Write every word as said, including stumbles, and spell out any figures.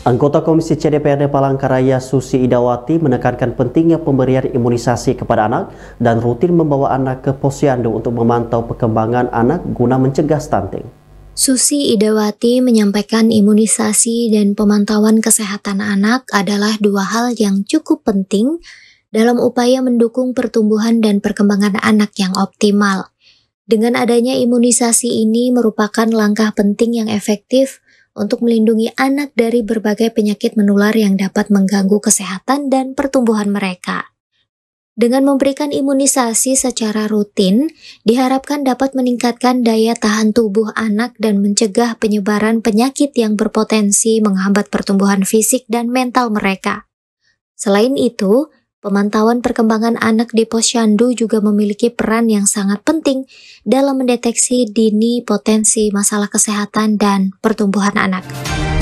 Anggota Komisi C D P R D Palangkaraya Susi Idawati menekankan pentingnya pemberian imunisasi kepada anak dan rutin membawa anak ke posyandu untuk memantau perkembangan anak guna mencegah stunting. Susi Idawati menyampaikan imunisasi dan pemantauan kesehatan anak adalah dua hal yang cukup penting dalam upaya mendukung pertumbuhan dan perkembangan anak yang optimal. Dengan adanya imunisasi ini merupakan langkah penting yang efektif untuk melindungi anak dari berbagai penyakit menular yang dapat mengganggu kesehatan dan pertumbuhan mereka. Dengan memberikan imunisasi secara rutin, diharapkan dapat meningkatkan daya tahan tubuh anak dan mencegah penyebaran penyakit yang berpotensi menghambat pertumbuhan fisik dan mental mereka. Selain itu, pemantauan perkembangan anak di posyandu juga memiliki peran yang sangat penting dalam mendeteksi dini potensi masalah kesehatan dan pertumbuhan anak.